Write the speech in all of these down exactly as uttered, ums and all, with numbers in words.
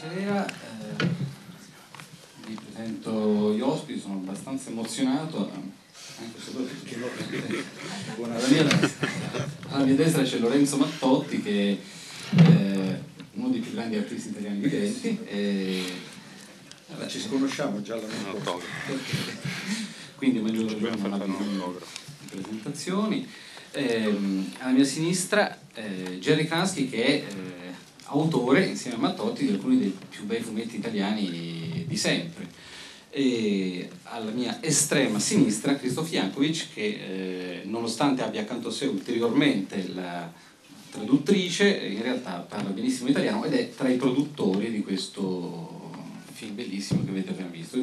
buonasera, eh, vi presento gli ospiti, sono abbastanza emozionato, anche solo perché alla mia, alla mia destra c'è Lorenzo Mattotti, che è uno dei più grandi artisti italiani viventi. E, vabbè, ci sconosciamo già l'anno scorso, quindi maggior ragione non abbiamo presentazioni. Eh, alla mia sinistra eh, Gerry Kansky, che è eh, autore insieme a Mattotti di alcuni dei più bei fumetti italiani di sempre, e alla mia estrema sinistra Krzysztof Jankovic, che eh, nonostante abbia accanto a sé ulteriormente la traduttrice, in realtà parla benissimo italiano ed è tra i produttori di questo film bellissimo che avete appena visto.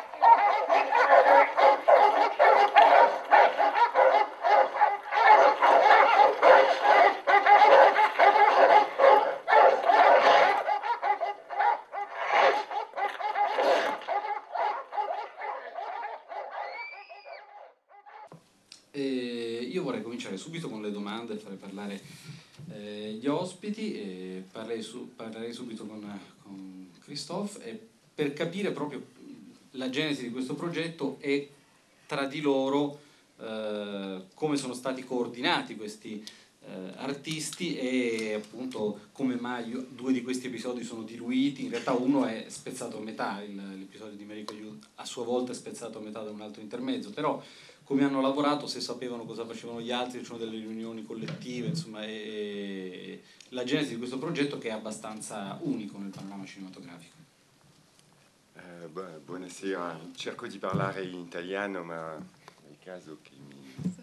E io vorrei cominciare subito con le domande, fare parlare eh, gli ospiti, e parlerei, su, parlerei subito con, con Christophe, e per capire proprio la genesi di questo progetto e tra di loro eh, come sono stati coordinati questi eh, artisti, e appunto come mai due di questi episodi sono diluiti. In realtà uno è spezzato a metà, l'episodio di Mariko Yu a sua volta è spezzato a metà da un altro intermezzo, però come hanno lavorato, se sapevano cosa facevano gli altri, ci sono delle riunioni collettive, insomma, e la genesi di questo progetto che è abbastanza unico nel panorama cinematografico. Eh, bu- buonasera, cerco di parlare in italiano, ma è il caso che mi...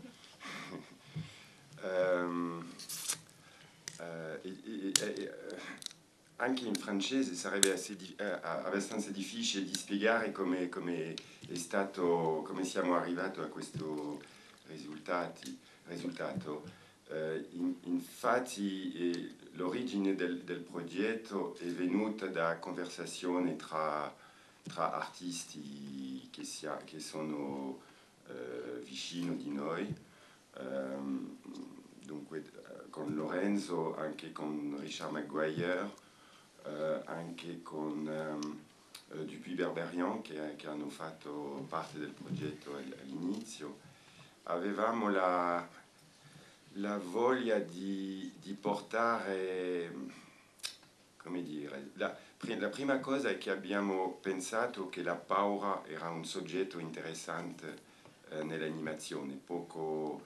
um, eh, e, e, e, anche in francese sarebbe assez di, eh, abbastanza difficile di spiegare come, come è stato, come siamo arrivati a questo risultati, risultato. Eh, in, infatti eh, l'origine del, del progetto è venuta da conversazioni tra, tra artisti che, sia, che sono eh, vicino di noi. Um, dunque con Lorenzo, anche con Richard Maguire, Uh, anche con um, uh, Dupuis Berberian, che, che hanno fatto parte del progetto all'inizio. Avevamo la, la voglia di, di portare, come dire, la, la prima cosa è che abbiamo pensato che la paura era un soggetto interessante uh, nell'animazione, poco,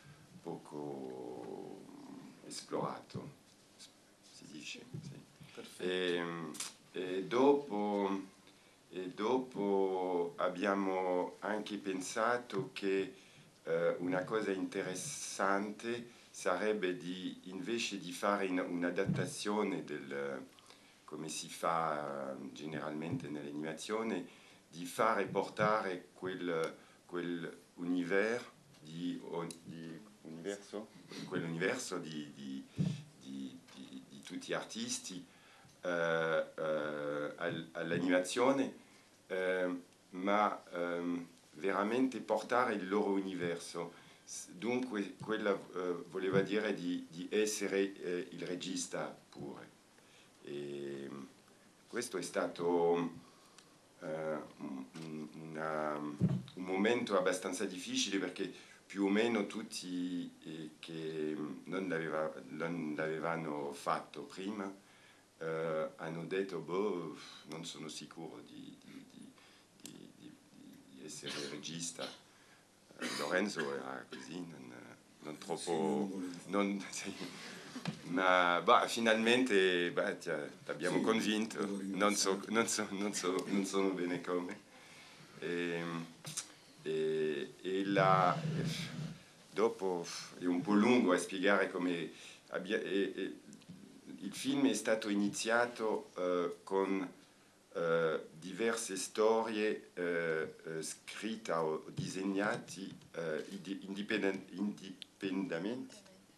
poco esplorato, si dice, sì. E, e, dopo, e dopo abbiamo anche pensato che eh, una cosa interessante sarebbe di, invece di fare un'adattazione del, come si fa generalmente nell'animazione, di fare portare quel, quel universo di, di, universo, quell'universo di, di, di, di, di tutti gli artisti Uh, uh, all'animazione, uh, ma um, veramente portare il loro universo. Dunque quella uh, voleva dire di, di essere uh, il regista pure. E questo è stato uh, una, un momento abbastanza difficile, perché più o meno tutti eh, che non, l'aveva, non l'avevano fatto prima Uh, hanno detto, boh, non sono sicuro di, di, di, di, di, di essere regista. Uh, Lorenzo era così, non, non troppo... Non, sì. Ma bah, finalmente bah, ti abbiamo sì, convinto, non so, non, so, non, so, non so bene come. E, e, e la, dopo è un po' lungo a spiegare come... Abbia, e, e, il film è stato iniziato uh, con uh, diverse storie uh, uh, scritte o disegnate uh, indipendent, indipendamente,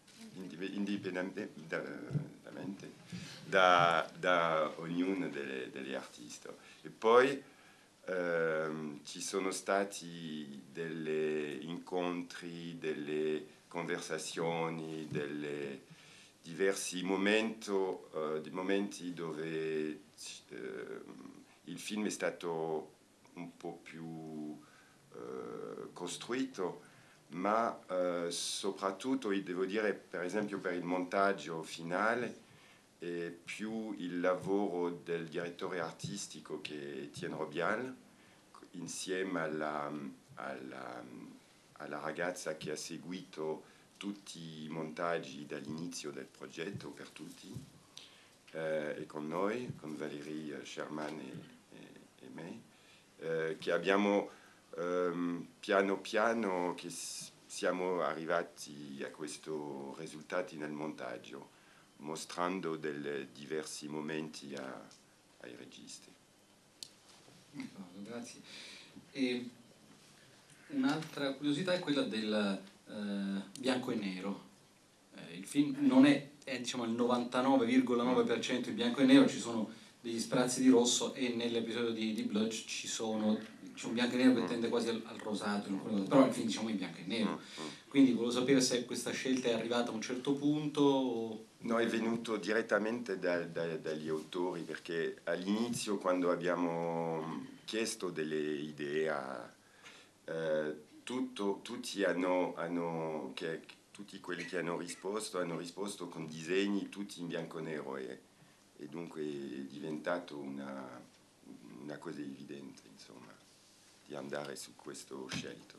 indipendamente da, da ognuno delle, degli artisti. E poi uh, ci sono stati degli incontri, delle conversazioni, delle diversi momento, uh, di momenti dove uh, il film è stato un po' più uh, costruito, ma uh, soprattutto, devo dire, per esempio per il montaggio finale, è più il lavoro del direttore artistico che è Etienne Robial, insieme alla, alla, alla ragazza che ha seguito tutti i montaggi dall'inizio del progetto per tutti, eh, e con noi, con Valérie Sherman e, e, e me, eh, che abbiamo ehm, piano piano che siamo arrivati a questi risultati nel montaggio, mostrando dei diversi momenti a, ai registi. Grazie. E un'altra curiosità è quella del eh, bianco e nero. Eh, il film non è, è diciamo il novantanove virgola nove per cento in bianco e nero, ci sono degli sprazzi di rosso, e nell'episodio di, di Blood ci sono c'è un bianco e nero che tende quasi al, al rosato, però il film diciamo è in bianco e nero. Quindi volevo sapere se questa scelta è arrivata a un certo punto o... No, è venuto direttamente da, da, dagli autori, perché all'inizio, quando abbiamo chiesto delle idee, eh, tutto, tutti, hanno, hanno, che, tutti quelli che hanno risposto hanno risposto con disegni tutti in bianco e nero, e, e dunque è diventato una, una cosa evidente, insomma, di andare su questo scelto.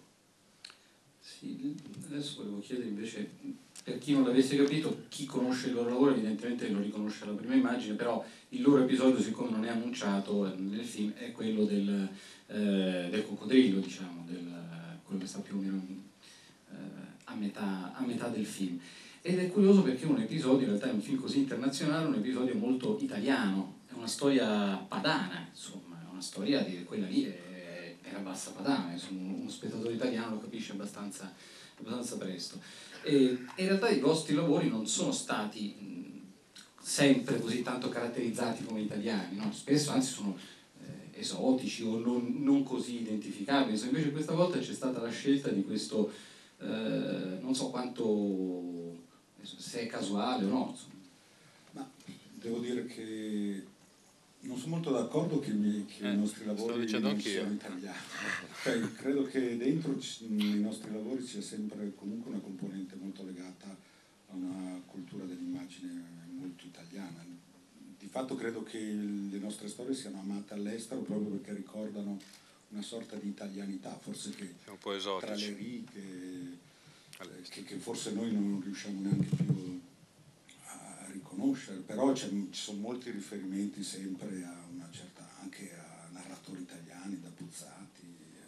Sì, adesso volevo chiedere invece, per chi non l'avesse capito, chi conosce il loro lavoro evidentemente lo riconosce alla prima immagine, però il loro episodio, siccome non è annunciato nel film, è quello del, eh, del coccodrillo, diciamo, del, quello che sta più o meno eh, a, metà, a metà del film. Ed è curioso perché è un episodio, in realtà è un film così internazionale, un episodio molto italiano, è una storia padana, insomma, è una storia di quella lì, è, era bassa padana, insomma, uno spettatore italiano lo capisce abbastanza, abbastanza presto. E in realtà i vostri lavori non sono stati mh, sempre così tanto caratterizzati come italiani, no? Spesso anzi sono eh, esotici o non, non così identificabili. So, invece questa volta c'è stata la scelta di questo, eh, non so quanto, se è casuale o no. Insomma. Ma devo dire che non sono molto d'accordo che, mi, che eh, i nostri lavori non siano italiani. Cioè, credo che dentro nei nostri lavori sia sempre comunque una componente molto legata a una cultura dell'immagine molto italiana. Di fatto credo che le nostre storie siano amate all'estero proprio perché ricordano una sorta di italianità, forse che un po' esotici, tra le righe, che, che forse noi non riusciamo neanche più riconoscere, però ci sono molti riferimenti sempre a una certa, anche a narratori italiani, da Buzzati,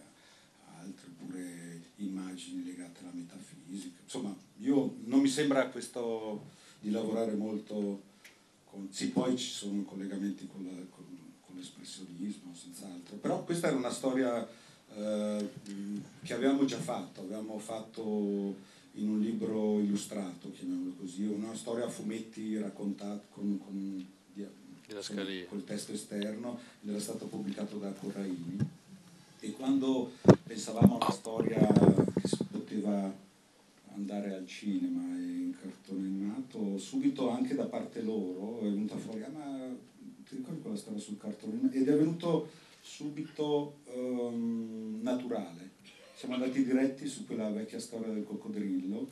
a altri, pure immagini legate alla metafisica. Insomma, io non mi sembra questo di lavorare molto con, sì, poi ci sono collegamenti con, la, con, con l'espressionismo, senz'altro, però questa era una storia eh, che avevamo già fatto, avevamo fatto in un libro illustrato, chiamiamolo così, una storia a fumetti raccontata con, con, con, col testo esterno, ed era stato pubblicato da Corraini, e quando pensavamo a una storia che si poteva andare al cinema e in cartone animato, subito anche da parte loro è venuta fuori, ah, ma ti ricordi quella storia sul cartone animato? Ed è venuto subito um, naturale. Siamo andati diretti su quella vecchia storia del coccodrillo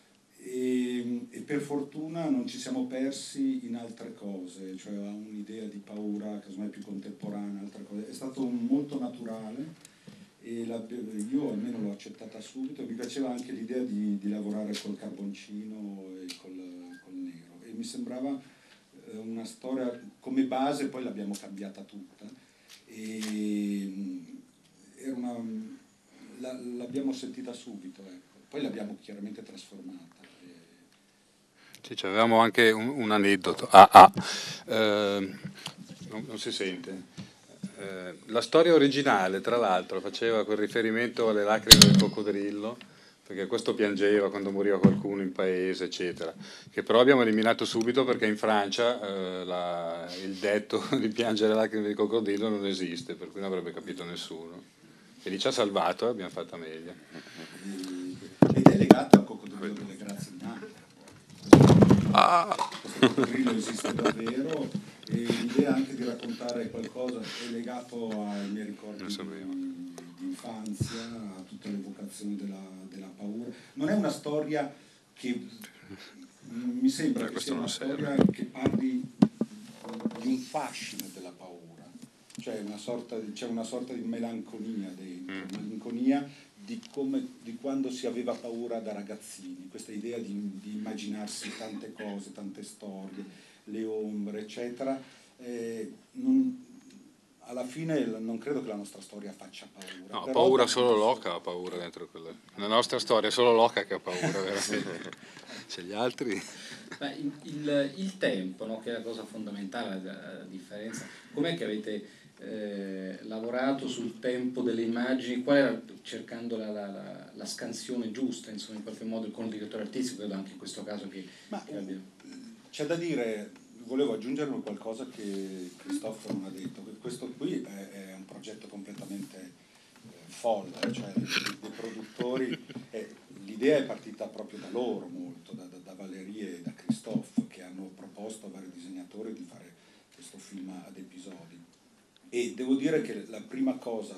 e, e per fortuna non ci siamo persi in altre cose, cioè a un'idea di paura casomai più contemporanea, altre cose. È stato un, molto naturale, e la, io almeno l'ho accettata subito. Mi piaceva anche l'idea di, di lavorare col carboncino e col, col nero, e mi sembrava eh, una storia come base, poi l'abbiamo cambiata tutta, e era una... l'abbiamo sentita subito, ecco. Poi l'abbiamo chiaramente trasformata. Sì, avevamo anche un, un aneddoto. Ah, ah. Eh, non, non si sente. Eh, la storia originale, tra l'altro, faceva quel riferimento alle lacrime del coccodrillo, perché questo piangeva quando moriva qualcuno in paese, eccetera, che però abbiamo eliminato subito perché in Francia eh, la, il detto di piangere lacrime di coccodrillo non esiste, per cui non avrebbe capito nessuno. E lì ci ha salvato e abbiamo fatta meglio. Ed è legato al coccodrillo delle grazie di Napoli. Ah, Ah! Questo coccodrillo esiste davvero, e l'idea anche di raccontare qualcosa è legato ai miei ricordi di, di infanzia, a tutte le vocazioni della, della paura. Non è una storia che mi sembra che sia una storia che parli di un fascino della paura, cioè una sorta di, c'è una sorta di melanconia dentro, mm. melanconia di, come, di quando si aveva paura da ragazzini, questa idea di, di immaginarsi tante cose, tante storie, le ombre, eccetera. Eh, non, alla fine non credo che la nostra storia faccia paura. No, però paura solo Loca ha paura dentro quella. La nostra storia è solo Loca che ha paura, veramente. C'è gli altri. Beh, il, il, il tempo, no, che è la cosa fondamentale, la, la differenza. Com'è che avete eh, lavorato sul tempo delle immagini? Qual era, cercando la, la, la, la scansione giusta, insomma, in qualche modo, con il direttore artistico, credo anche in questo caso che, Ma, che abbia... C'è da dire, volevo aggiungere qualcosa che Cristoforo non ha detto, che questo qui è, è un progetto completamente eh, folle, cioè dei produttori, eh, l'idea è partita proprio da loro molto, da, da, da Valerie e da Christophe, che hanno proposto a vari disegnatori di fare questo film ad episodi. E devo dire che la prima cosa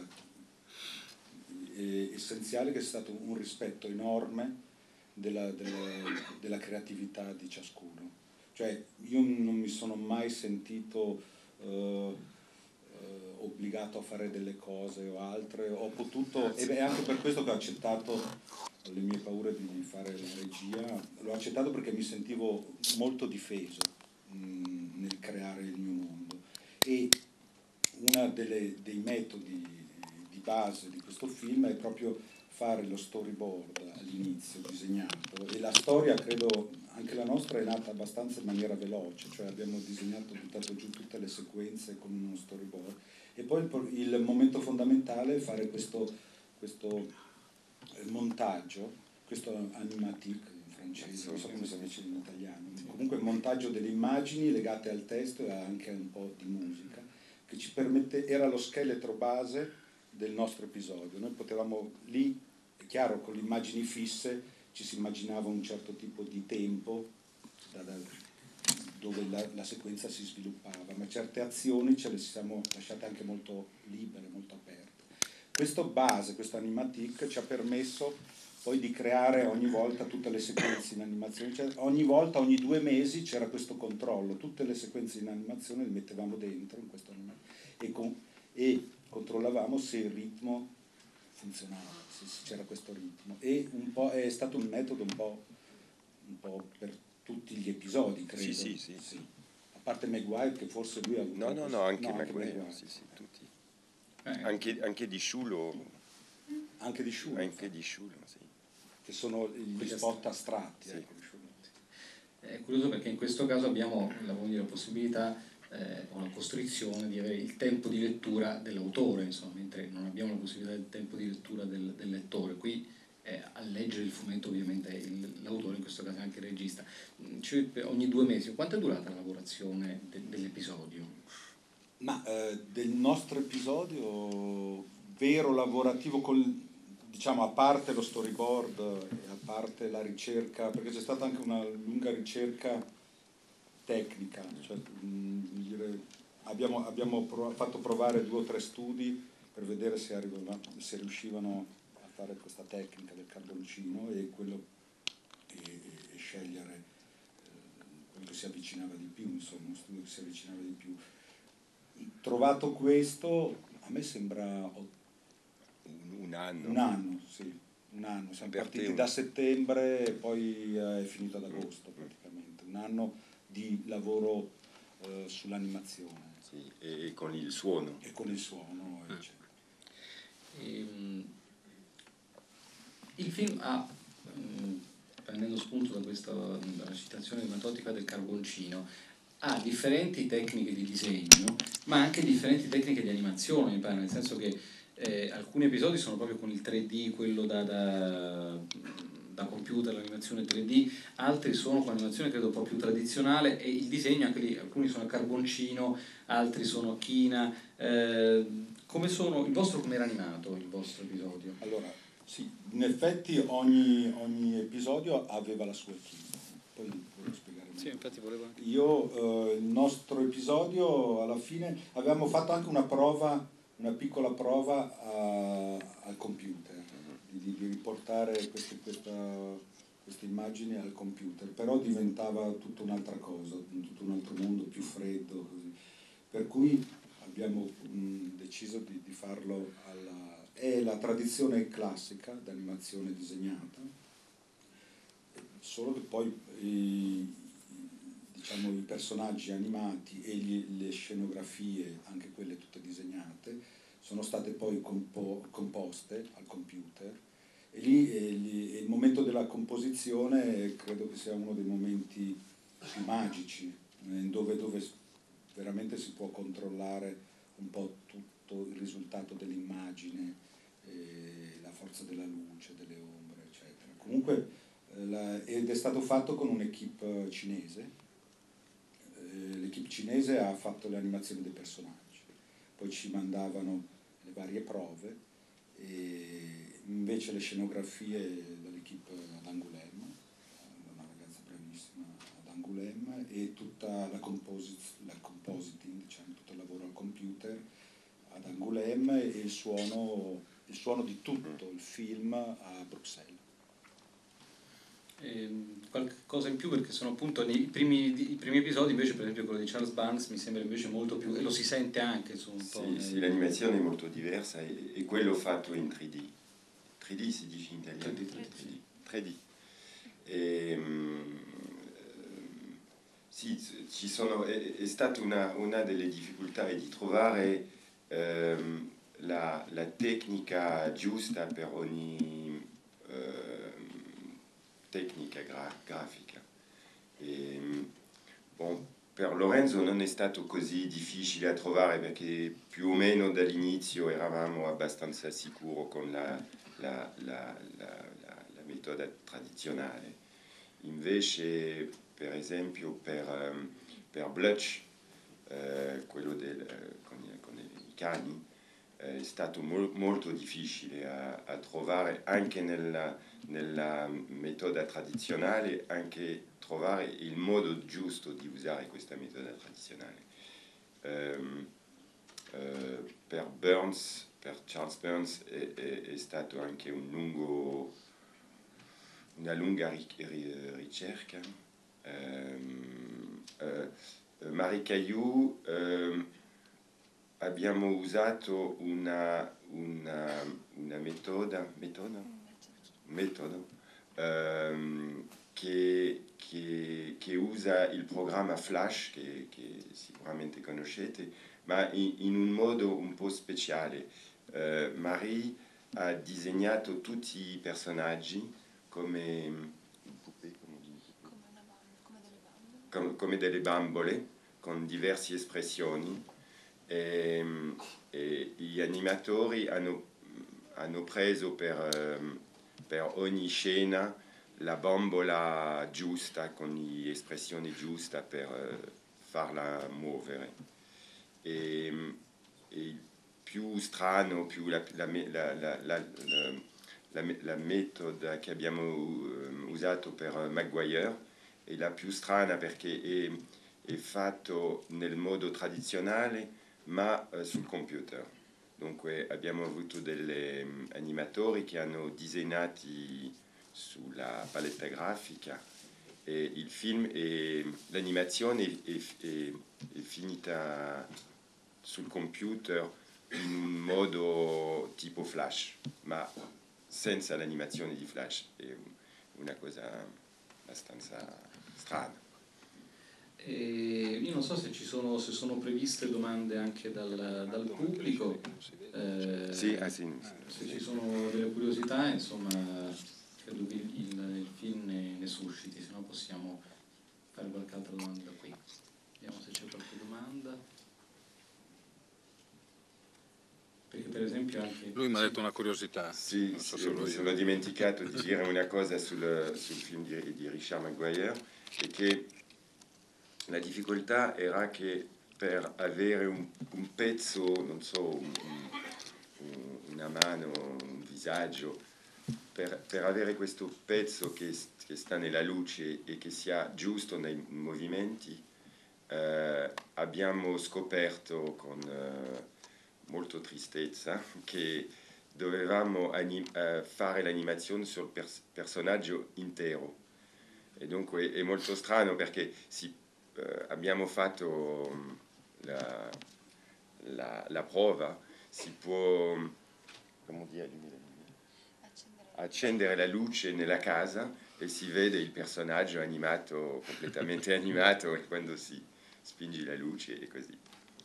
eh, essenziale è che è stato un rispetto enorme della, della, della creatività di ciascuno. Cioè io non mi sono mai sentito uh, uh, obbligato a fare delle cose o altre, ho potuto, e è anche per questo che ho accettato le mie paure di fare la regia, l'ho accettato perché mi sentivo molto difeso mh, nel creare il mio mondo. E uno dei metodi di base di questo film è proprio fare lo storyboard all'inizio, disegnato, e la storia, credo, anche la nostra è nata abbastanza in maniera veloce, cioè abbiamo disegnato, buttato giù tutte le sequenze con uno storyboard, e poi il, il momento fondamentale è fare questo, questo montaggio, questo animatique in francese, non so come si dice in italiano, comunque il montaggio delle immagini legate al testo e anche un po' di musica, che ci permette, era lo scheletro base del nostro episodio. Noi potevamo lì, è chiaro, con le immagini fisse ci si immaginava un certo tipo di tempo da, da, dove la, la sequenza si sviluppava, ma certe azioni ce le siamo lasciate anche molto libere, molto aperte. Questo base, questo animatic ci ha permesso poi di creare ogni volta tutte le sequenze in animazione, cioè ogni volta, ogni due mesi c'era questo controllo, tutte le sequenze in animazione le mettevamo dentro in questo e, con, e controllavamo se il ritmo funzionava, se c'era questo ritmo, e un po' è stato un metodo un po', un po' per tutti gli episodi, credo. Sì, sì, sì, sì. A parte Maguire, che forse lui ha avuto... No, no, no, anche, no, anche Maguire, Maguire. sì, sì, tutti. Eh, anche, anche di Sciulo. Anche di Sciulo. Anche di Sciulo, sì. Che sono gli spot astratti. Sì. Ecco. È curioso perché in questo caso abbiamo la, dire, la possibilità eh, o la costrizione di avere il tempo di lettura dell'autore, insomma, mentre non abbiamo la possibilità del tempo di lettura del, del lettore. Qui eh, a leggere il fumetto ovviamente è il, l'autore, in questo caso è anche il regista. Cioè, ogni due mesi, quanto è durata la lavorazione de, dell'episodio? Ma eh, del nostro episodio vero lavorativo col... diciamo, a parte lo storyboard e a parte la ricerca, perché c'è stata anche una lunga ricerca tecnica, cioè, mh, dire, abbiamo, abbiamo prov- fatto provare due o tre studi per vedere se, arrivava, se riuscivano a fare questa tecnica del carboncino e, quello, e, e scegliere eh, quello che si avvicinava di più, insomma, uno studio che si avvicinava di più. Trovato questo, a me sembra... Un anno. Un anno, sì, un anno. Siamo per partiti un... da settembre e poi è finito ad agosto praticamente. Un anno di lavoro eh, sull'animazione. Sì, e con il suono. E con il suono, eccetera. Ehm, il film ha, mh, prendendo spunto da questa dalla citazione metodica del carboncino, ha differenti tecniche di disegno, ma anche differenti tecniche di animazione, mi pare, nel senso che Eh, alcuni episodi sono proprio con il tre D, quello da, da, da computer, l'animazione tre D, altri sono con animazione credo proprio tradizionale, e il disegno anche lì, alcuni sono a carboncino, altri sono a china. Eh, come sono, il vostro come era animato, il vostro episodio? Allora, sì, in effetti ogni, ogni episodio aveva la sua china, poi voglio spiegare Sì, infatti volevo anche... Io, eh, il nostro episodio, alla fine, avevamo fatto anche una prova, una piccola prova a, al computer, di, di riportare queste, questa, queste immagini al computer, però diventava tutta un'altra cosa, tutto un altro mondo, più freddo, così. Per cui abbiamo mh, deciso di, di farlo alla... è la tradizione classica d'animazione disegnata, solo che poi i, diciamo, i personaggi animati e gli, le scenografie, anche quelle tutte disegnate, sono state poi compo, composte al computer, e lì e lì, e il momento della composizione credo che sia uno dei momenti più magici, eh, dove, dove veramente si può controllare un po' tutto il risultato dell'immagine, eh, la forza della luce, delle ombre, eccetera. Comunque, eh, la, ed è stato fatto con un'equipe cinese. L'equipe cinese ha fatto le animazioni dei personaggi, poi ci mandavano le varie prove, e invece le scenografie dall'equipe ad Angoulême, una ragazza bravissima ad Angoulême, e tutta la, composi- la compositing, diciamo, tutto il lavoro al computer ad Angoulême, e il suono, il suono di tutto il film a Bruxelles. Eh, qualche cosa in più, perché sono appunto nei primi, i primi episodi, invece per esempio quello di Charles Burns mi sembra invece molto più, e lo si sente anche su un po'. Sì, nel... sì, l'animazione è molto diversa, e, e quello fatto in tre D. tre D si dice in italiano? tre D, tre D. tre D. E, um, sì, ci sono, è, è stata una, una delle difficoltà di trovare um, la, la tecnica giusta per ogni um, tecnica gra- grafica. E, bon, per Lorenzo non è stato così difficile a trovare, perché più o meno dall'inizio eravamo abbastanza sicuri con la, la, la, la, la, la metoda tradizionale. Invece, per esempio, per, um, per Blutch, eh, quello del, eh, con, con i cani, eh, è stato mo- molto difficile a, a trovare, anche nella, nella metoda tradizionale, anche trovare il modo giusto di usare questa metoda tradizionale. Um, uh, per Burns, per Charles Burns, è, è, è stato anche un lungo, una lunga ricerca. Um, uh, Marie Caillou, um, abbiamo usato una, una, una metoda, metoda? metodo um, che, che, che usa il programma Flash, che, che sicuramente conoscete, ma in, in un modo un po' speciale. Uh, Marie ha disegnato tutti i personaggi come, come, come delle bambole, con diverse espressioni, e, e gli animatori hanno, hanno preso per, per ogni scena la bambola giusta, con le espressioni giuste per farla muovere. E, e più strano, più la, la, la, la, la, la, la metoda che abbiamo usato per Maguire è la più strana, perché è, è fatto nel modo tradizionale, ma uh, sul computer. Dunque abbiamo avuto degli um, animatori che hanno disegnato sulla paletta grafica, e il film e l'animazione è, è, è finita sul computer in un modo tipo Flash, ma senza l'animazione di Flash. È una cosa abbastanza strana. E io non so se ci sono, se sono previste domande anche dal, dal pubblico, eh, sì, ah, sì, se ci sono delle curiosità, insomma, credo che il, il, il film ne, ne susciti, se no possiamo fare qualche altra domanda da qui. Vediamo se c'è qualche domanda. Perché per esempio anche... Lui mi ha detto una curiosità. Sì, non so sì, se mi lo sono dimenticato di dire una cosa sul, sul film di, di Richard Maguire, e che la difficoltà era che per avere un, un pezzo, non so, un, un, una mano, un visaggio per, per avere questo pezzo che, che sta nella luce e che sia giusto nei movimenti, eh, abbiamo scoperto con eh, molta tristezza che dovevamo anim- eh, fare l'animazione sul pers- personaggio intero. E dunque è molto strano perché si, eh, abbiamo fatto la, la, la prova, si può come dire, accendere la luce nella casa e si vede il personaggio animato, completamente animato, e quando si spinge la luce e così.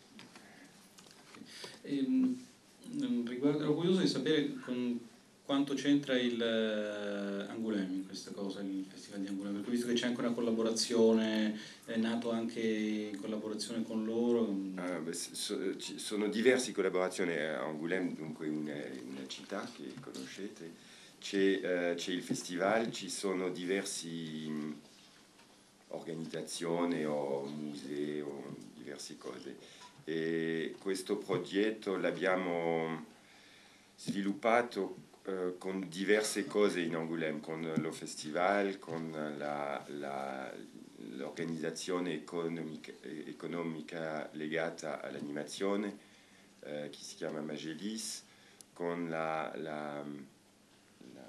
Ehm, riguardo, ero curioso di sapere con quanto c'entra il uh, Angoulême in questa cosa, il Festival di Angoulême, perché ho visto che c'è anche una collaborazione, è nato anche in collaborazione con loro. Ah, beh, so, ci sono diverse collaborazioni a Angoulême, dunque una, una città che conoscete, c'è, uh, c'è il festival, ci sono diverse organizzazioni o musei o diverse cose. E questo progetto l'abbiamo sviluppato eh, con diverse cose in Angoulême, con lo festival, con la, la, l'organizzazione economica, economica legata all'animazione, eh, che si chiama Magelis, con la, la, la,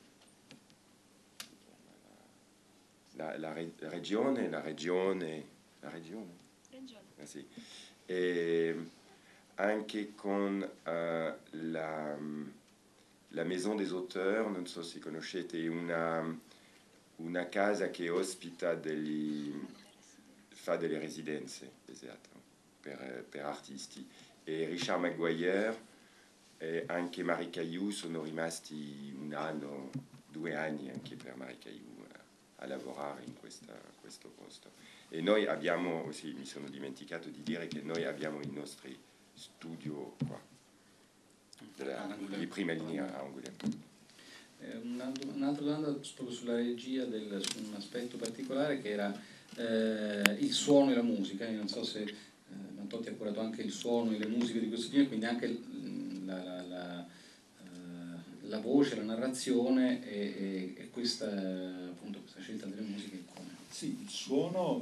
la, la regione, la regione, la regione, regione. Eh sì. E anche con uh, la, la Maison des Auteurs, non so se conoscete, una, una casa che ospita degli, fa delle residenze, esatto, per, per artisti. E Richard Maguire e anche Marie Caillou sono rimasti un anno, due anni anche per Marie Caillou a, a lavorare in questa, questo posto. E noi abbiamo, sì, mi sono dimenticato di dire che noi abbiamo i nostri studio qua, della, di prima linea a Angoulême. Eh, un'altra domanda proprio sulla regia, del, su un aspetto particolare che era eh, il suono e la musica. Io non so se eh, Mantotti ha curato anche il suono e le musiche di questo film, quindi anche la, la, la, uh, la voce, la narrazione e, e, e questa, appunto, questa scelta delle musiche. Come? Sì, il suono,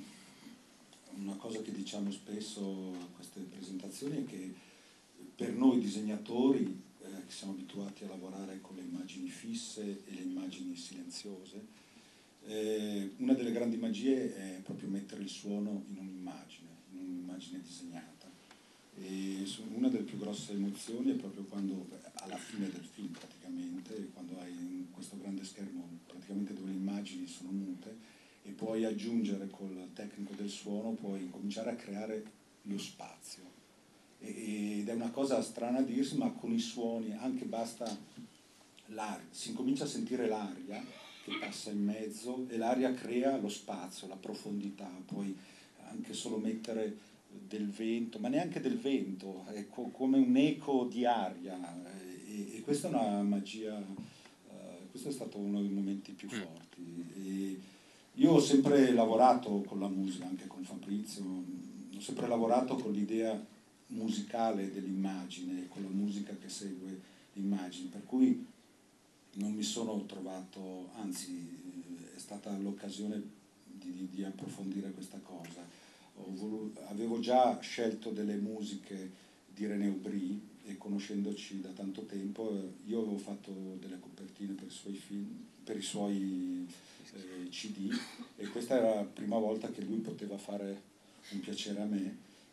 uh, una cosa che diciamo spesso a queste presentazioni è che per noi disegnatori, eh, che siamo abituati a lavorare con le immagini fisse e le immagini silenziose, eh, una delle grandi magie è proprio mettere il suono in un'immagine, in un'immagine disegnata. E una delle più grosse emozioni è proprio quando, alla fine del film praticamente, quando hai questo grande schermo praticamente dove le immagini sono mute, e puoi aggiungere col tecnico del suono, puoi cominciare a creare lo spazio. E, ed è una cosa strana a dirsi, ma con i suoni anche basta l'aria, si incomincia a sentire l'aria che passa in mezzo e l'aria crea lo spazio, la profondità, puoi anche solo mettere del vento, ma neanche del vento, è co- come un eco di aria, e, e questa è una magia, uh, questo è stato uno dei momenti più forti. E io ho sempre lavorato con la musica, anche con Fabrizio, ho sempre lavorato con l'idea musicale dell'immagine, con la musica che segue l'immagine, per cui non mi sono trovato, anzi è stata l'occasione di, di, di approfondire questa cosa. Ho voluto, avevo già scelto delle musiche di René Aubry e conoscendoci da tanto tempo io avevo fatto delle copertine per i suoi film, per i suoi eh, C D, e questa era la prima volta che lui poteva fare un piacere a me,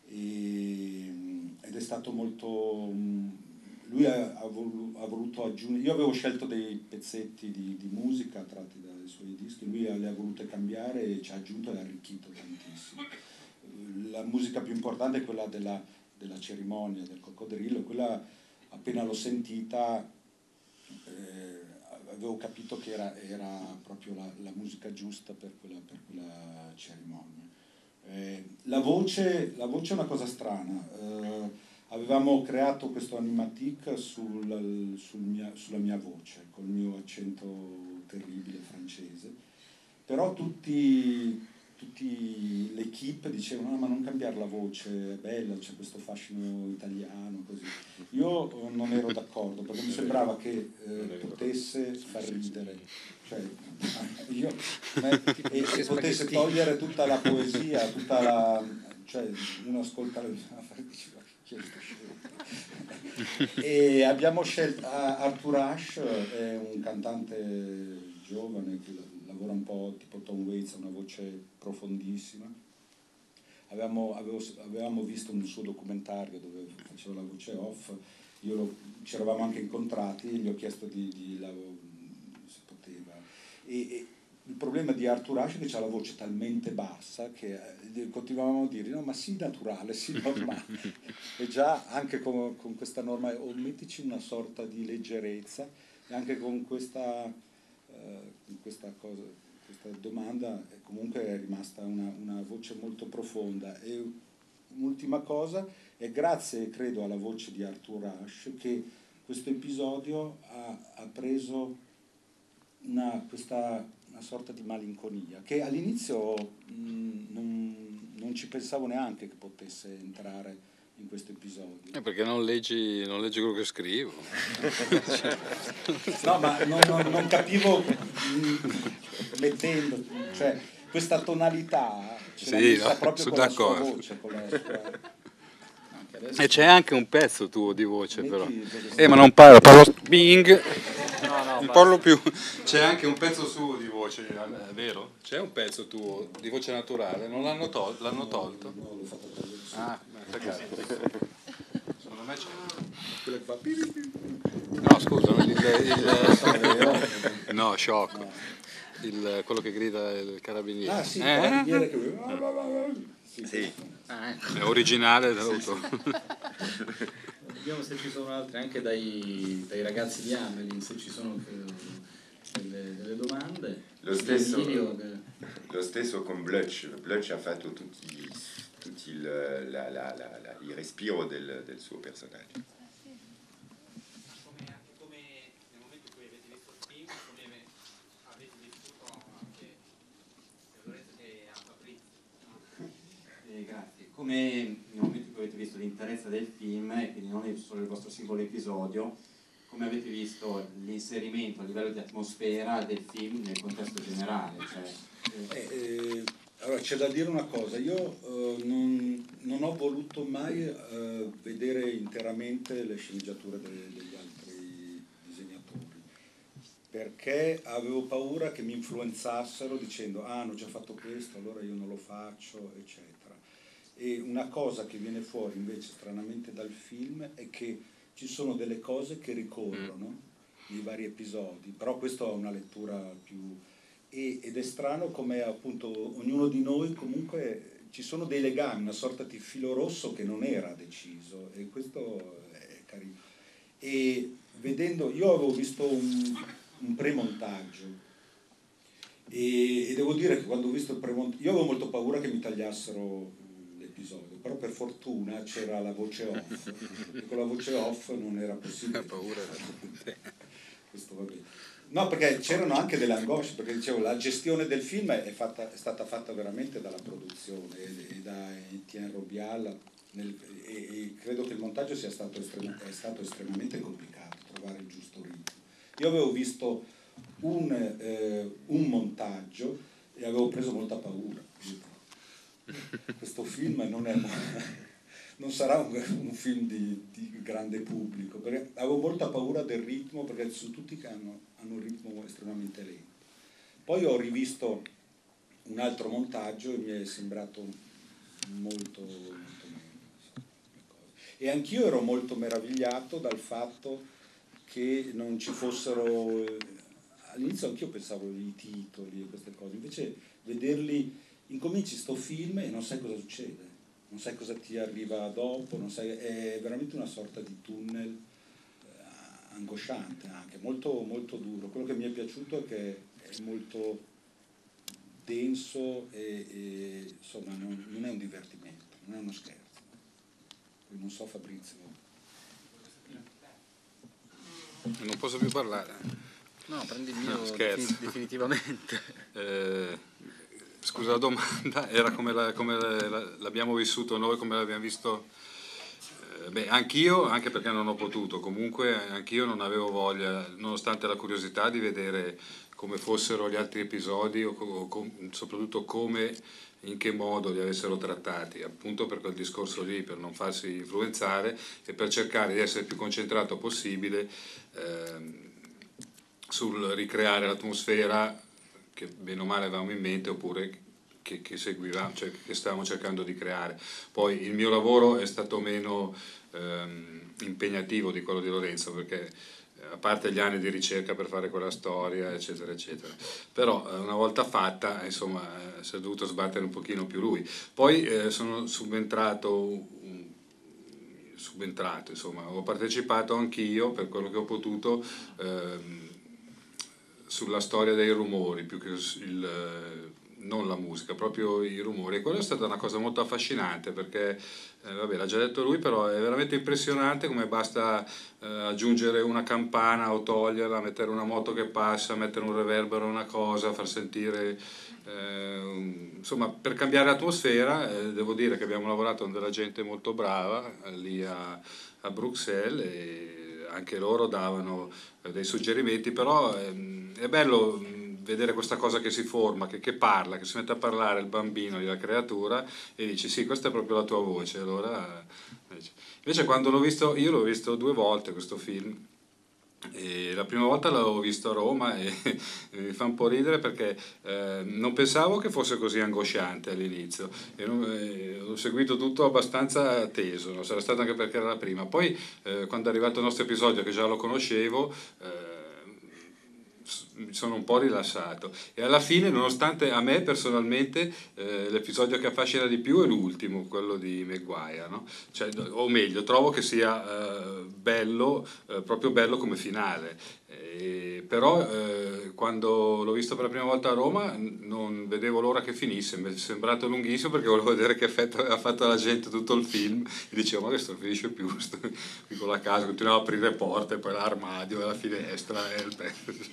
e, ed è stato molto... lui ha, ha, voluto, ha voluto aggiungere, io avevo scelto dei pezzetti di, di musica tratti dai suoi dischi, lui le ha volute cambiare e ci ha aggiunto e ha arricchito tantissimo. La musica più importante è quella della, della cerimonia del coccodrillo, quella appena l'ho sentita eh, avevo capito che era, era proprio la, la musica giusta per quella, per quella cerimonia. Eh, la, voce, la voce è una cosa strana. Eh, avevamo creato questo animatic sul, sul mia, sulla mia voce, col mio accento terribile francese, però tutti, tutti l'equipe dicevano no, ma non cambiare la voce, è bella, c'è questo fascino italiano, così. Io non ero d'accordo perché mi sembrava che eh, potesse far ridere, cioè io eh, e, e potesse togliere tutta la poesia, tutta la, cioè uno ascolta la e abbiamo scelto Arthur Ashe, è un cantante giovane che lavora un po' tipo Tom Waits, ha una voce profondissima. Avevamo, avevo, avevamo visto un suo documentario dove faceva la voce off, io lo, ci eravamo anche incontrati e gli ho chiesto di, di la, se poteva. E, e il problema di Arthur Ashe è che ha la voce talmente bassa che eh, continuavamo a dire no ma sì naturale, sì normale. E già anche con, con questa norma, o mettici una sorta di leggerezza, e anche con questa, eh, con questa cosa, questa domanda comunque è rimasta una, una voce molto profonda. E un'ultima cosa, è grazie credo alla voce di Arthur Ashe che questo episodio ha, ha preso una, questa, una sorta di malinconia che all'inizio mh, non, non ci pensavo neanche che potesse entrare in questo episodio. Eh, perché non leggi, non leggi quello che scrivo. No, ma non, non, non capivo mh, mettendo, cioè questa tonalità ce l'ha sì, messa no, proprio con d'accordo. la sua voce, con la sua... E c'è anche un pezzo tuo di voce Metti però. dove Eh, ma non parlo, parlo Bing. No, no, Non parlo più. C'è anche un pezzo suo di voce, è vero? C'è un pezzo tuo di voce naturale, non l'hanno tolto? L'hanno tolto? No, l'ho fatto per adesso. Ah, aspetta. Secondo me c'è. Quello che fa pi, pi, pi. No, scusa, il, il, no, shock. Il, quello che grida il carabiniere. Ah sì, il eh? carabiniere che... Sì, Sì. Ah, ecco. È originale dell'auto. Vediamo se ci sono altri anche dai, dai ragazzi di Amelin, se ci sono eh, delle, delle domande. Lo stesso, Video che... lo stesso con Blutch. Blutch ha fatto tutti, tutti il, la, la, la, la, il respiro del, del suo personaggio. Come, anche come nel momento in cui avete visto il film, come avete vissuto anche Lorenzo e a Fabrizio. Eh, grazie. Come nel momento in cui avete visto l'interezza del film, e quindi non solo il vostro singolo episodio, come avete visto l'inserimento a livello di atmosfera del film nel contesto generale? Cioè, eh... Eh, allora c'è da dire una cosa, io eh, non, non ho voluto mai eh, vedere interamente le sceneggiature de, degli altri disegnatori, perché avevo paura che mi influenzassero dicendo ah hanno già fatto questo, allora io non lo faccio, eccetera. E una cosa che viene fuori invece stranamente dal film è che ci sono delle cose che ricorrono nei vari episodi, però questo ha una lettura più... E, ed è strano come appunto ognuno di noi comunque ci sono dei legami, una sorta di filo rosso che non era deciso, e questo è carino. E vedendo, io avevo visto un, un premontaggio e, e devo dire che quando ho visto il premontaggio, io avevo molto paura che mi tagliassero l'episodio, però per fortuna c'era la voce off e con la voce off non era possibile. paura. Questo va bene. No, perché c'erano anche delle angosce, perché dicevo la gestione del film è, fatta, è stata fatta veramente dalla produzione e, e da Etienne Robial nel, e, e credo che il montaggio sia stato, estrema, è stato estremamente complicato trovare il giusto ritmo. Io avevo visto un, eh, un montaggio e avevo preso molta paura. Questo film non, è, non sarà un, un film di, di grande pubblico, perché avevo molta paura del ritmo, perché sono tutti che hanno, hanno un ritmo estremamente lento. Poi ho rivisto un altro montaggio e mi è sembrato molto, molto meglio. E anch'io ero molto meravigliato dal fatto che non ci fossero... All'inizio anch'io pensavo ai titoli e queste cose, invece vederli... Incominci sto film e non sai cosa succede, non sai cosa ti arriva dopo, non sai, è veramente una sorta di tunnel eh, angosciante anche, molto, molto duro. Quello che mi è piaciuto è che è molto denso e, e insomma non, non è un divertimento, non è uno scherzo. Non so Fabrizio. Non posso più parlare. No, prendi il mio No, scherzo. definitivamente. Eh, scusa, la domanda era come, la, come la, l'abbiamo vissuto noi, come l'abbiamo visto. Eh, beh, anch'io, anche perché non ho potuto, comunque anch'io non avevo voglia, nonostante la curiosità, di vedere come fossero gli altri episodi o, o com, soprattutto come, in che modo li avessero trattati, appunto per quel discorso lì, per non farsi influenzare e per cercare di essere il più concentrato possibile eh, sul ricreare l'atmosfera che bene o male avevamo in mente, oppure che, che seguivamo, cioè che stavamo cercando di creare. Poi il mio lavoro è stato meno ehm, impegnativo di quello di Lorenzo, perché a parte gli anni di ricerca per fare quella storia, eccetera, eccetera. Però una volta fatta, insomma, si è dovuto sbattere un pochino più lui. Poi eh, sono subentrato, subentrato, insomma, ho partecipato anch'io, per quello che ho potuto, ehm, sulla storia dei rumori, più che il, non la musica, proprio i rumori. E quella è stata una cosa molto affascinante, perché eh, vabbè, l'ha già detto lui, però è veramente impressionante come basta eh, aggiungere una campana o toglierla, mettere una moto che passa, mettere un reverbero, una cosa, far sentire eh, insomma, per cambiare atmosfera. Eh, devo dire che abbiamo lavorato con della gente molto brava eh, lì a, a Bruxelles, e anche loro davano eh, dei suggerimenti, però ehm, è bello vedere questa cosa che si forma, che, che parla, che si mette a parlare il bambino, la creatura, e dici sì, questa è proprio la tua voce. Allora, invece quando l'ho visto, io l'ho visto due volte questo film, e la prima volta l'avevo visto a Roma e, e mi fa un po' ridere, perché eh, non pensavo che fosse così angosciante all'inizio, e non, eh, ho seguito tutto abbastanza teso, non sarà stato anche perché era la prima. Poi eh, quando è arrivato il nostro episodio, che già lo conoscevo, eh, mi sono un po' rilassato, e alla fine, nonostante a me personalmente eh, l'episodio che affascina di più è l'ultimo, quello di Maguire, no? Cioè, o meglio, trovo che sia eh, bello, eh, proprio bello come finale, eh, però eh, quando l'ho visto per la prima volta a Roma non vedevo l'ora che finisse, mi è sembrato lunghissimo, perché volevo vedere che effetto aveva fatto la gente tutto il film, e dicevo ma questo non finisce più, sto qui con la casa, continuavo a aprire porte, poi l'armadio, la finestra e il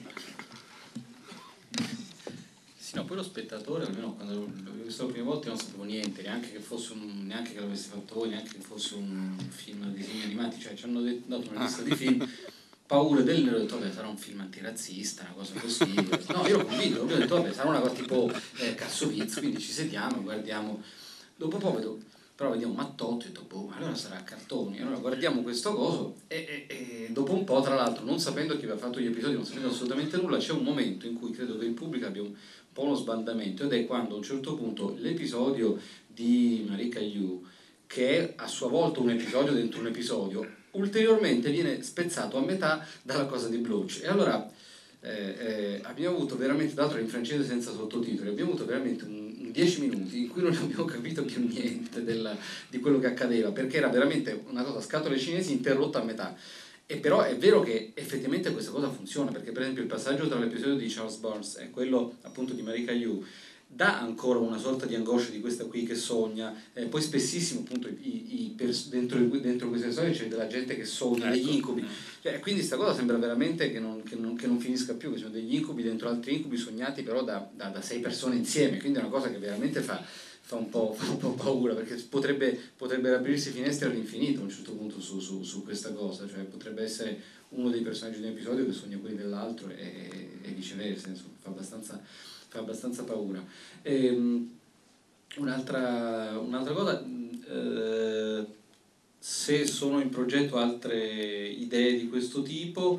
Sì, no, poi lo spettatore, almeno quando l'ho visto la prima volta, non sapevo niente, neanche che fosse un, neanche che l'avessi fatto voi, neanche che fosse un film di disegni animati, cioè ci hanno dato una lista di film, paura del, ho detto vabbè sarà un film antirazzista, una cosa così. No, io l'ho convinto, ho detto vabbè sarà una cosa tipo eh, Kassovitz, quindi ci sediamo, guardiamo, dopo poco vedo, però vediamo Mattotto, e ho detto boh, ma allora sarà a cartoni, allora guardiamo questo coso, e, e, e dopo un po', tra l'altro, non sapendo chi aveva fatto gli episodi, non sapendo assolutamente nulla, c'è un momento in cui credo che il pubblico abbia un po' uno sbandamento, ed è quando a un certo punto l'episodio di Marika Yu, che è a sua volta un episodio dentro un episodio, ulteriormente viene spezzato a metà dalla cosa di Bloch. E allora eh, eh, abbiamo avuto veramente, tra l'altro in francese senza sottotitoli, abbiamo avuto veramente un dieci minuti in cui non abbiamo capito più niente della, di quello che accadeva, perché era veramente una cosa scatole cinesi interrotta a metà. E però è vero che effettivamente questa cosa funziona, perché per esempio il passaggio tra l'episodio di Charles Burns e quello appunto di Marika Yu dà ancora una sorta di angoscia di questa qui che sogna, eh, poi spessissimo appunto i, i pers- dentro, dentro queste storie c'è della gente che sogna, ecco, degli incubi, cioè, quindi sta cosa sembra veramente che non, che, non, che non finisca più, che sono degli incubi dentro altri incubi sognati però da, da, da sei persone insieme, quindi è una cosa che veramente fa, fa, un, po', fa un po' paura, perché potrebbe, potrebbero aprirsi finestre all'infinito a un certo punto su, su, su questa cosa, cioè potrebbe essere uno dei personaggi di un episodio che sogna quelli dell'altro e, e viceversa, insomma, fa abbastanza fa abbastanza paura. Ehm, un'altra, un'altra cosa, eh, se sono in progetto altre idee di questo tipo,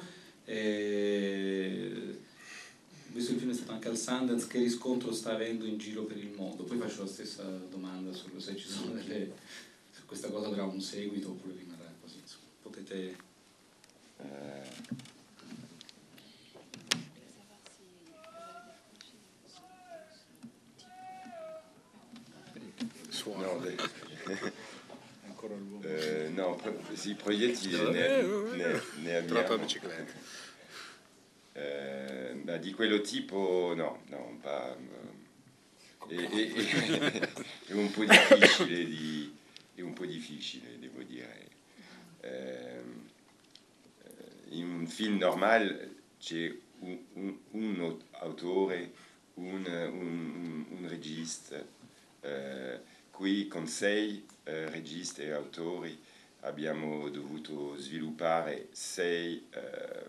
eh, visto che il film è stato anche al Sundance, che riscontro sta avendo in giro per il mondo? Poi faccio la stessa domanda su se ci sono delle, se questa cosa avrà un seguito oppure rimarrà così, insomma. Potete... Eh, No, eh, no, sì, proiettili ne, ne, ne abbiamo. Eh, ma di quello tipo no, no, pas, è, è, è, è un po' difficile, di, è un po' difficile, devo dire. Eh, in un film normale c'è un, un, un autore, un, un, un, registi. Eh, qui con sei eh, registi e autori abbiamo dovuto sviluppare sei, eh,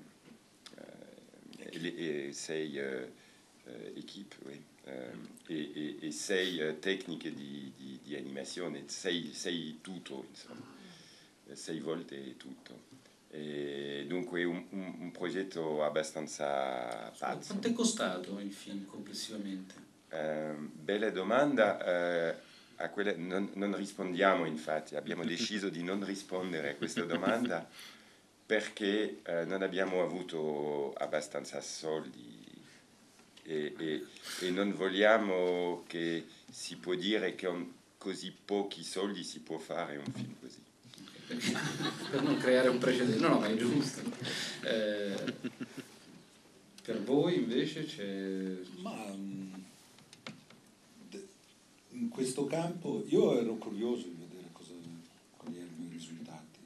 eh, sei eh, equipe, oui, eh, e, e, e sei eh, tecniche di, di, di animazione, sei, sei tutto, insomma, sei volte tutto. E dunque è un, un, un progetto abbastanza pazzo. Quanto è costato il film complessivamente? Eh, bella domanda. Eh, a quelle non, non rispondiamo, infatti, abbiamo deciso di non rispondere a questa domanda perché eh, non abbiamo avuto abbastanza soldi e, e, e non vogliamo che si può dire che con così pochi soldi si può fare un film così. Per non creare un precedente. No, no, ma è giusto. Eh, per voi invece c'è... Ma mh, de- in questo campo io ero curioso di vedere cosa, quali erano i risultati,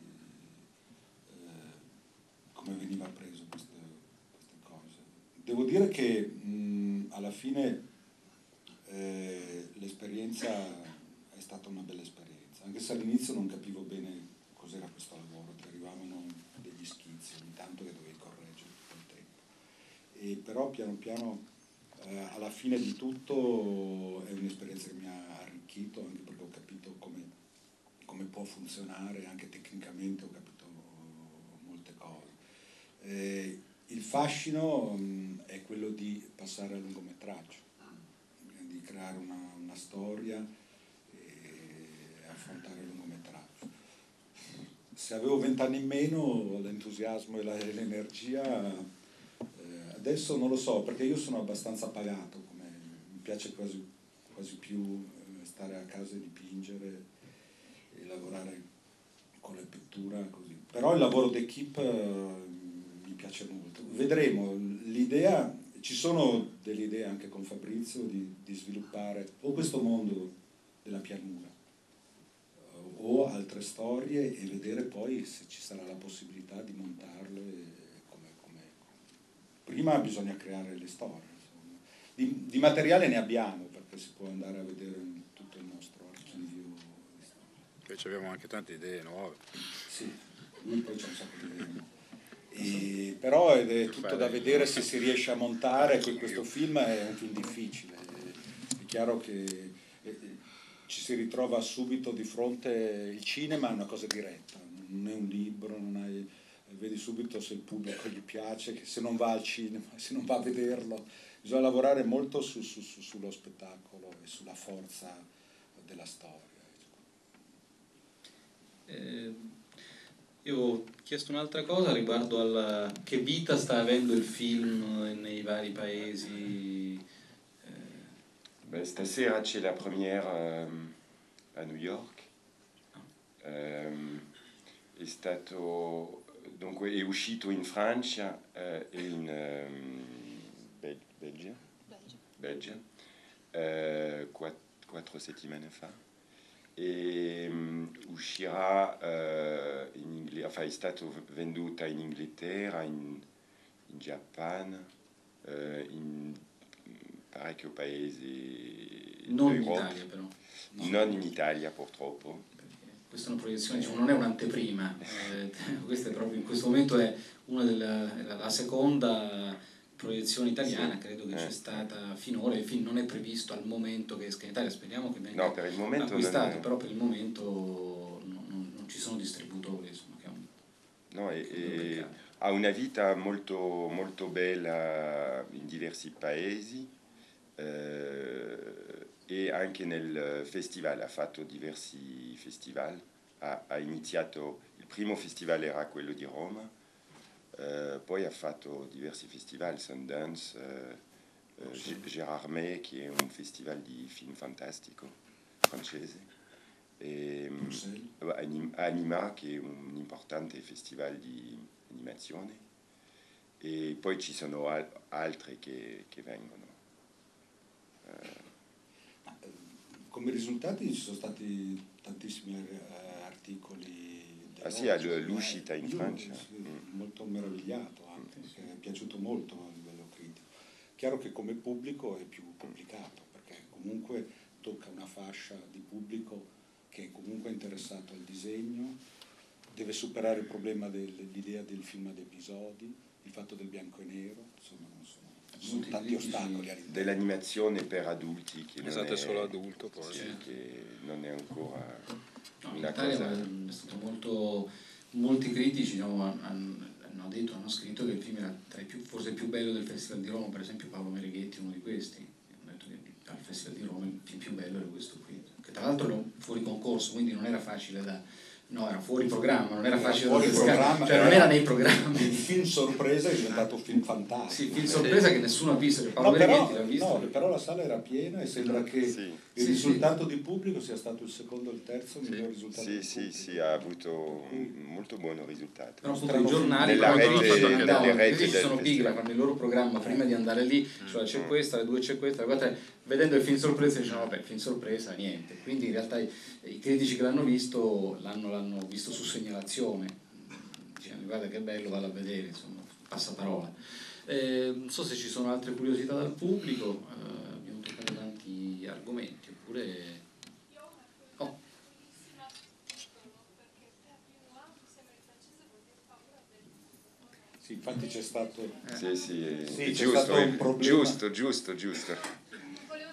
eh, come veniva preso queste, queste cose. Devo dire che mh, alla fine eh, l'esperienza è stata una bella esperienza, anche se all'inizio non capivo bene cos'era questo lavoro, ti arrivavano degli schizzi ogni tanto che dovevi correggere tutto il tempo. E però piano piano eh, alla fine di tutto è un'esperienza che mi ha arricchito, anche perché ho capito come, come può funzionare, anche tecnicamente ho capito molte cose. Eh, il fascino mh, è quello di passare al lungometraggio, di creare una, una storia e affrontare il lungometraggio. Se avevo vent'anni in meno, l'entusiasmo e la, l'energia, eh, adesso non lo so, perché io sono abbastanza pagato, come, mi piace quasi, quasi più eh, stare a casa e dipingere e lavorare con la pittura così. Però il lavoro d'equipe eh, mi piace molto. Vedremo, l'idea, ci sono delle idee anche con Fabrizio di, di sviluppare o questo mondo della pianura o altre storie e vedere poi se ci sarà la possibilità di montarle come, come... Prima bisogna creare le storie, insomma. Di, di materiale ne abbiamo, perché si può andare a vedere in tutto il nostro archivio. Invece abbiamo anche tante idee nuove. Sì, lui poi c'è un sacco di idee. E, però ed è tutto da vedere se si riesce a montare. Questo film è un film difficile, è chiaro che ci si ritrova subito di fronte, il cinema è una cosa diretta, non è un libro, non hai, vedi subito se il pubblico gli piace, che se non va al cinema, se non va a vederlo, bisogna lavorare molto su, su, su, sullo spettacolo e sulla forza della storia. Eh, io ho chiesto un'altra cosa riguardo alla che vita sta avendo il film nei vari paesi. Beh, stasera c'è la premiere um, a New York. Um, è stato dunque è uscito in Francia uh, e in um, Bel- Belgio, Belgio uh, quatt- quattro settimane fa e um, uscirà uh, in Inghil- enfin, è stato venduta in Inghilterra, in, in Giappone, uh, in parecchio paesi Non in d'Europa. Italia però. No. Non in Italia purtroppo. Questa è una proiezione, diciamo, non è un'anteprima, eh, questa è proprio in questo momento è una della la seconda proiezione italiana, sì, credo che eh. c'è stata finora. Il film non è previsto al momento che esca in Italia, speriamo che venga no, per il momento acquistato, è... però per il momento non, non, non ci sono distributori, insomma, che è un, no, e, e ha una vita molto, molto bella in diversi paesi. Eh, e anche nel festival, ha fatto diversi festival, ha, ha iniziato, il primo festival era quello di Roma, eh, poi ha fatto diversi festival, Sundance, eh, eh, Gérard May, che è un festival di film fantastico francese, e um, Anima, che è un importante festival di animazione, e poi ci sono al- altri che, che vengono. Uh, Come risultati ci sono stati tantissimi eh, articoli. Ah sì, l'uscita in io, Francia. Sì, mm. Molto meravigliato anche, perché è piaciuto molto a livello critico. Chiaro che come pubblico è più complicato, perché comunque tocca una fascia di pubblico che è comunque interessato al disegno, deve superare il problema dell'idea del film ad episodi, il fatto del bianco e nero, insomma non sono, sono tanti ostacoli all'interno. Dell'animazione per adulti che non Esatto, è è solo adulto poi. sì, che non è ancora No, in una Italia cosa. è stato molto, molti critici no, hanno, hanno detto, hanno scritto che il film era tra i più, forse il più bello del Festival di Roma, per esempio Paolo Mereghetti, uno di questi, hanno detto che al Festival di Roma il film più bello era questo qui, che tra l'altro era fuori concorso, quindi non era facile da... No, era fuori programma, non era facile fuori da pescare, programma, cioè non era nei programmi. Il film sorpresa è diventato un film fantastico. Sì, film sorpresa che nessuno ha visto, che Paolo No, però, Mereghetti l'ha visto. no, però la sala era piena e sembra che Sì. il Sì, risultato di pubblico sia stato il secondo o il terzo Sì, miglior risultato sì, di sì, pubblico. sì, ha avuto un molto buon risultato. Però appunto i giornali Nella quando rete- dicono, nelle andavano, reti i critici del sono pigri, festival. fanno il loro programma prima di andare lì, cioè c'è questa, le due c'è questa, guardate, vedendo il film sorpresa dicono vabbè, film sorpresa, niente. Quindi in realtà i, i critici che l'hanno visto l'hanno, l'hanno visto su segnalazione, dicendo guarda che bello, vado a vedere, insomma, passaparola. Eh, non so se ci sono altre curiosità dal pubblico, eh, abbiamo toccato tanti argomenti, oppure... Oh. Sì, infatti c'è stato... Sì, sì, è, Sì, è c'è giusto, stato un è problema. giusto, giusto, giusto. Volevo,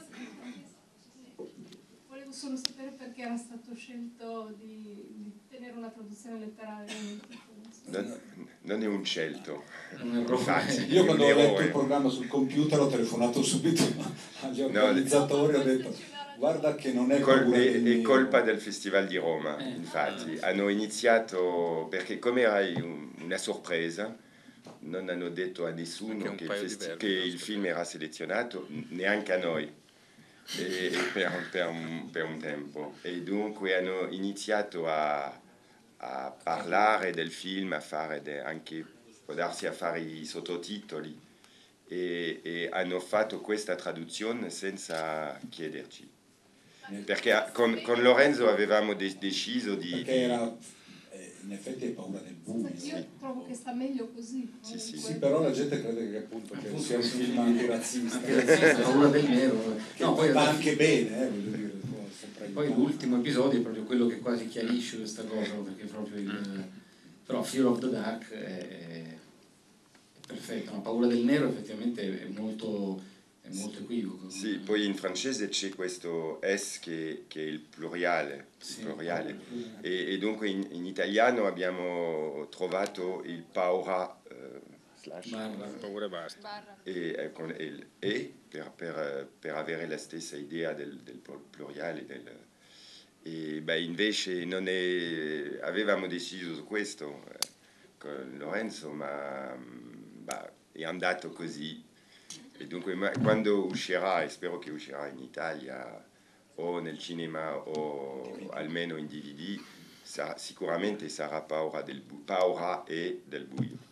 volevo solo sapere perché era stato scelto di, di tenere una traduzione letteraria. Non, non è un scelto. Un errore. Infatti, Io è quando un ho letto errore. il programma sul computer ho telefonato subito agli organizzatori e ho detto guarda che non è Col- paura è, del è mio. colpa del Festival di Roma, Eh. infatti. Hanno iniziato, perché come era un- una sorpresa, non hanno detto a Anche nessuno un che il, paio di festi- verbi, che no? il film era selezionato, neanche a noi, e, e per, per un, per un tempo. E dunque hanno iniziato a, a parlare del film, a fare de- anche, può darsi a fare i sottotitoli, e, e hanno fatto questa traduzione senza chiederci. Perché con, con Lorenzo avevamo de- deciso di... Perché di- era, eh, in effetti hai paura del buio. Io trovo che sta meglio così. Sì, sì, Sì, però la gente crede che appunto che Appunto, sia un sì. film antirazzista. Anche razzista, paura del nero. Che No, poi, va anche bene, eh, voglio dire. può sempre poi aiutare. l'ultimo episodio è proprio quello che quasi chiarisce questa cosa, perché proprio il... Però Fear of the Dark è, è perfetto, no? Paura del nero effettivamente è molto, è molto equivoco. Sì, poi in francese c'è questo S che, che è il plurale, Sì. il plurale. E, e dunque in, in italiano abbiamo trovato il paura eh, slash, Barra. Paura e basta. Barra. e, eh, con il E per, per, per avere la stessa idea del, del plurale. Del, e beh, invece non è, avevamo deciso su questo eh, con Lorenzo, ma bah, è andato così. E dunque ma, quando uscirà, e spero che uscirà in Italia o nel cinema o almeno in D V D, sa, sicuramente sarà paura, del bu- paura e del buio.